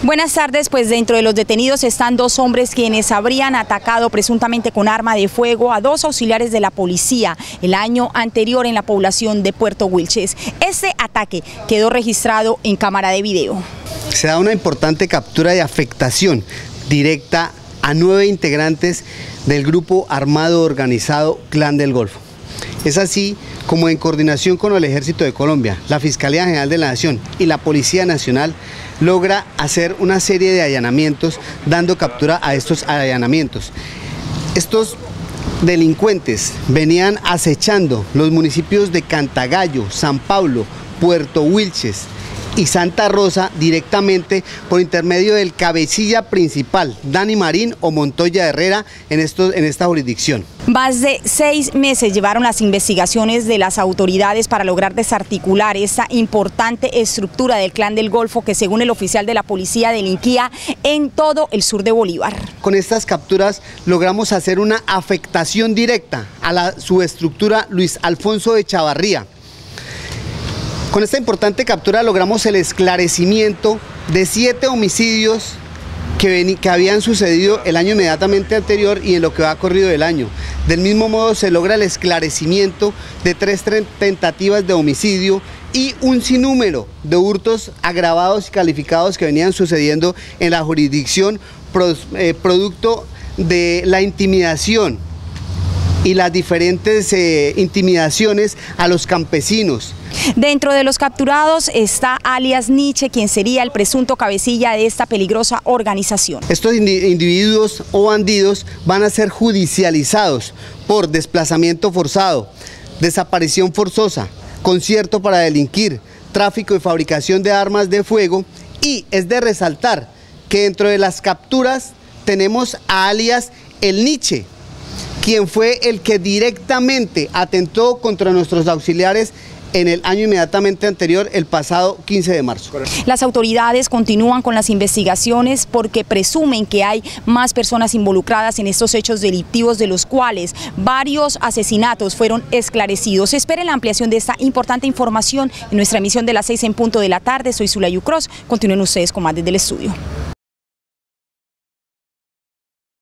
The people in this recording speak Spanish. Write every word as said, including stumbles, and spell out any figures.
Buenas tardes, pues dentro de los detenidos están dos hombres quienes habrían atacado presuntamente con arma de fuego a dos auxiliares de la policía el año anterior en la población de Puerto Wilches. Este ataque quedó registrado en cámara de video. Se da una importante captura de afectación directa a nueve integrantes del grupo armado organizado Clan del Golfo. Es así como, en coordinación con el Ejército de Colombia, la Fiscalía General de la Nación y la Policía Nacional, logra hacer una serie de allanamientos, dando captura a estos allanamientos. Estos delincuentes venían acechando los municipios de Cantagallo, San Pablo, Puerto Wilches y Santa Rosa directamente por intermedio del cabecilla principal, Dani Marín o Montoya Herrera, en, estos, en esta jurisdicción. Más de seis meses llevaron las investigaciones de las autoridades para lograr desarticular esta importante estructura del Clan del Golfo que, según el oficial de la policía, delinquía en todo el sur de Bolívar. Con estas capturas logramos hacer una afectación directa a la subestructura Luis Alfonso de Chavarría. Con esta importante captura logramos el esclarecimiento de siete homicidios que, ven, que habían sucedido el año inmediatamente anterior y en lo que va corrido del año. Del mismo modo se logra el esclarecimiento de tres tentativas de homicidio y un sinnúmero de hurtos agravados y calificados que venían sucediendo en la jurisdicción, pro, eh, producto de la intimidación y las diferentes eh, intimidaciones a los campesinos. Dentro de los capturados está alias Nietzsche, quien sería el presunto cabecilla de esta peligrosa organización. Estos individuos o bandidos van a ser judicializados por desplazamiento forzado, desaparición forzosa, concierto para delinquir, tráfico y fabricación de armas de fuego, y es de resaltar que dentro de las capturas tenemos a alias el Nietzsche, quien fue el que directamente atentó contra nuestros auxiliares en el año inmediatamente anterior, el pasado quince de marzo. Las autoridades continúan con las investigaciones porque presumen que hay más personas involucradas en estos hechos delictivos, de los cuales varios asesinatos fueron esclarecidos. Esperen la ampliación de esta importante información en nuestra emisión de las seis en punto de la tarde. Soy Zulayu Cross. Continúen ustedes con más desde el estudio.